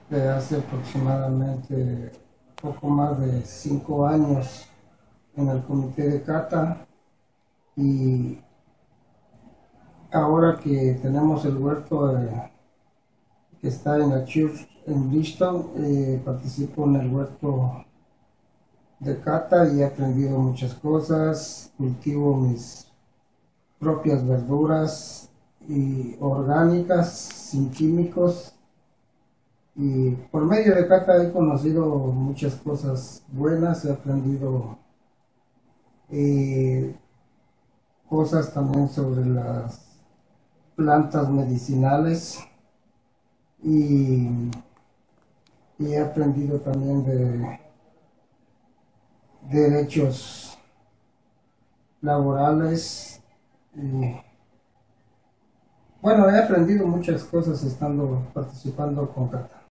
de hace aproximadamente poco más de 5 años en el comité de cata, y ahora que tenemos el huerto que está en la Church en Bristol, participo en el huerto de cata y he aprendido muchas cosas. Cultivo mis propias verduras y orgánicas, sin químicos, y por medio de cata he conocido muchas cosas buenas. He aprendido eh, cosas también sobre las plantas medicinales, y, y he aprendido también de derechos laborales. Y, bueno, he aprendido muchas cosas estando participando con cata.